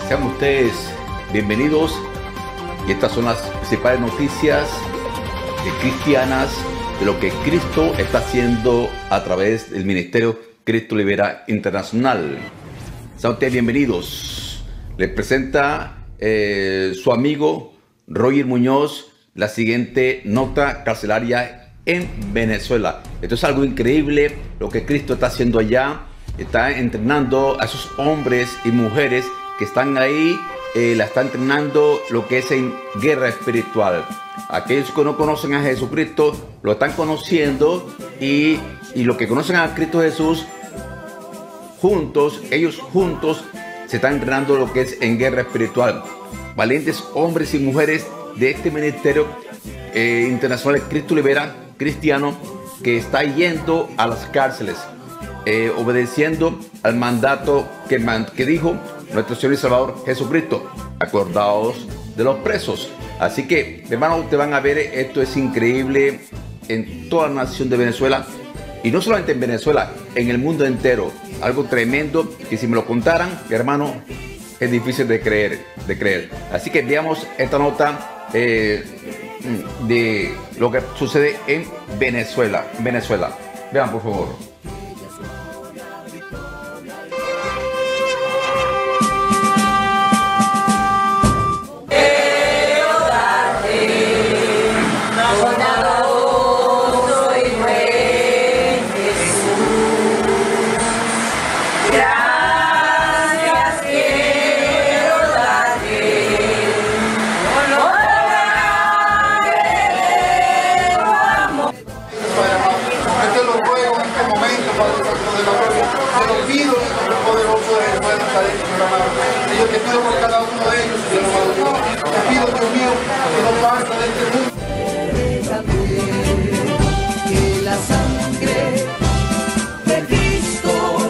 Sean ustedes bienvenidos y estas son las principales noticias cristianas de lo que Cristo está haciendo a través del Ministerio Cristo Libera Internacional. Sean ustedes bienvenidos. Les presenta su amigo Roger Muñoz la siguiente nota carcelaria en Venezuela. Esto es algo increíble lo que Cristo está haciendo allá. Está entrenando a esos hombres y mujeres que están ahí, la está entrenando lo que es en guerra espiritual. Aquellos que no conocen a Jesucristo lo están conociendo y los que conocen a Cristo Jesús, ellos juntos se están entrenando lo que es en guerra espiritual. Valientes hombres y mujeres de este ministerio internacional Cristo Libera Cristiano, que está yendo a las cárceles, obedeciendo al mandato que dijo nuestro Señor y Salvador Jesucristo: acordaos de los presos. Así que, hermanos, ustedes van a ver, esto es increíble en toda la nación de Venezuela, y no solamente en Venezuela, en el mundo entero. Algo tremendo que si me lo contaran, hermano, es difícil de creer. Así que veamos esta nota de lo que sucede en Venezuela. Vean, por favor. Yo te pido por cada uno de ellos, te pido, Dios mío, que no parta de este mundo. Que la sangre de Cristo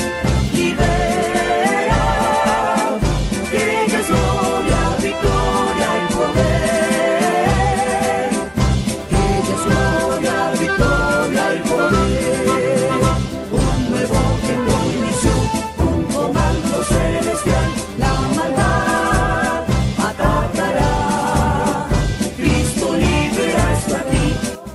libera, que ella es gloria, victoria y poder, que ella es gloria, victoria y poder, un nuevo tiempo inició, un comando celestial. La maldad atacará, Cristo libera esto aquí.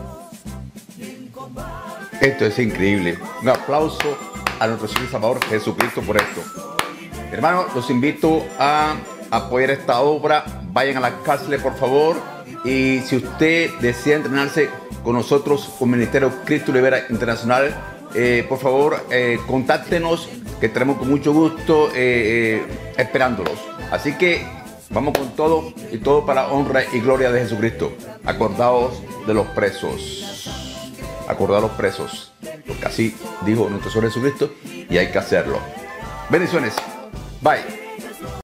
Esto es increíble. Un aplauso a nuestro Señor y Salvador Jesucristo por esto. Hermanos, los invito a apoyar esta obra. Vayan a la cárcel, por favor. Y si usted desea entrenarse con nosotros, con Ministerio Cristo Libera Internacional, por favor, contáctenos, que estaremos con mucho gusto esperándolos. Así que vamos con todo, y todo para honra y gloria de Jesucristo. Acordaos de los presos. Acordaos de los presos. Porque así dijo nuestro Señor Jesucristo, y hay que hacerlo. Bendiciones. Bye.